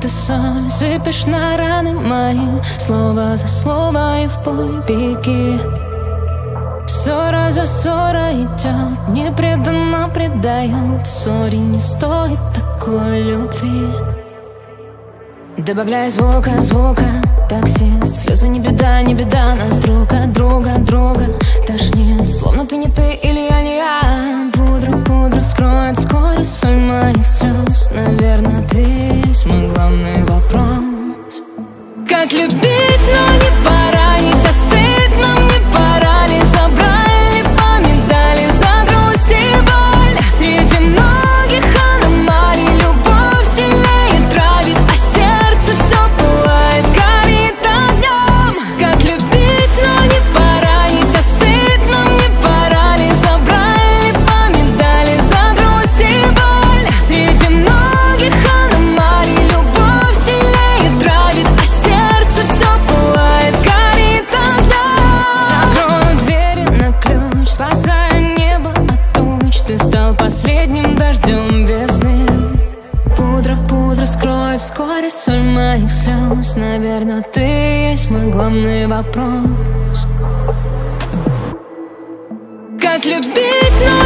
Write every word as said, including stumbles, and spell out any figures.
ты соль, сыпешь на раны мои, слово за слово и в бой беги. Ссора за ссорой идет, не преданно предает, ссоре не стоит такой любви. Добавляй звука, звука, таксист, слезы не беда, не беда, нас друг от друга, друга тошнит, словно ты не ты или я не я. Пудра, пудра скроет вскоре соль моих слез, наверное, ты есть мой главный вопрос. Как любить, но не поранить, а стыдно мне пора ли, забрали по медали за грусть и боль. Среди многих аномалий любовь сильнее травит, а сердце все пылает, горит огнем. Как любить, но не поранить, а стыдно мне пора ли, забрали по медали за грусть и боль. Среди многих аномалий любовь сильнее травит, а сердце все пылает, горит огнем. Закрою двери на ключ, спасая небо от туч, ты стал последним дождем весны. Пудра, пудра скроет вскоре соль моих слез, наверное, ты есть мой главный вопрос. Как любить, но